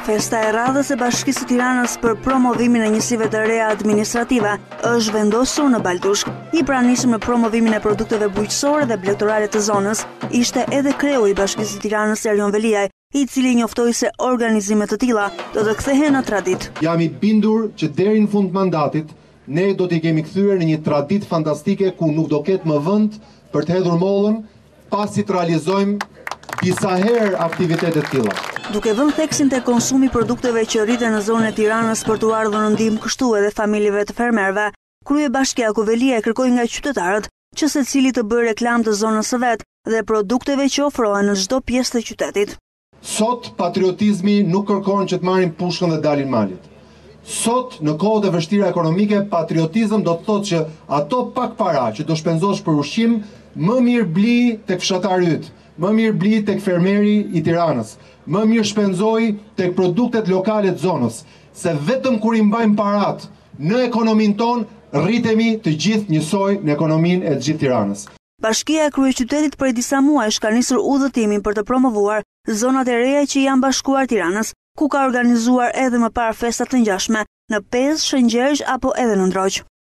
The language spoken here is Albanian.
Festa e radhës e Bashkisë së Tiranës për promovimin e njësive të reja administrative është vendosur në Baldushk. I pranishëm në promovimin e produkteve bujqësore dhe blegtorale të zonës ishte edhe kreu i Bashkisë së Tiranës Erjon Veliaj, i cili njoftoi se organizime të tilla do të kthehen në traditë. Jam i bindur që deri në fund mandatit ne do t'i kemi kthyer në një traditë fantastike ku nuk do ketë më vend për të hedhur mollën pasi të realizojmë disa herë aktivitete të tilla. Duke vënë theksin te konsumi produkteve që rriten në zonën e Tiranës për t'u ardhur në ndihmë kështu edhe familjeve të fermerëve, kryebashkia Velia kërkoi nga qytetarët që secili të bëjë reklam të zonës së vet dhe produkteve që ofrohen në çdo pjesë të qytetit. Sot patriotizmi nuk kërkon që të marrin pushkën dhe dalin malit. Sot në kohët e vështira ekonomike, patriotizëm do të thotë që ato pak para që do shpenzosh për ushqim, më mirë bli tek fshatari yt, më mirë bli tek fermeri i Tiranës, më mirë shpenzoj tek produktet lokale të zonës, se vetëm kur i mbajmë parat në ekonominë tonë, rritemi të gjithë njësoj në ekonominë e të gjithë Tiranës. Bashkia e kryeqytetit prej disa muajsh ka nisur udhëtimin për të promovuar zonat e reja që janë bashkuar Tiranës, ku ka organizuar edhe më parë festa të ngjashme në Pezë, Shëngjërgjë apo edhe në Ndroq.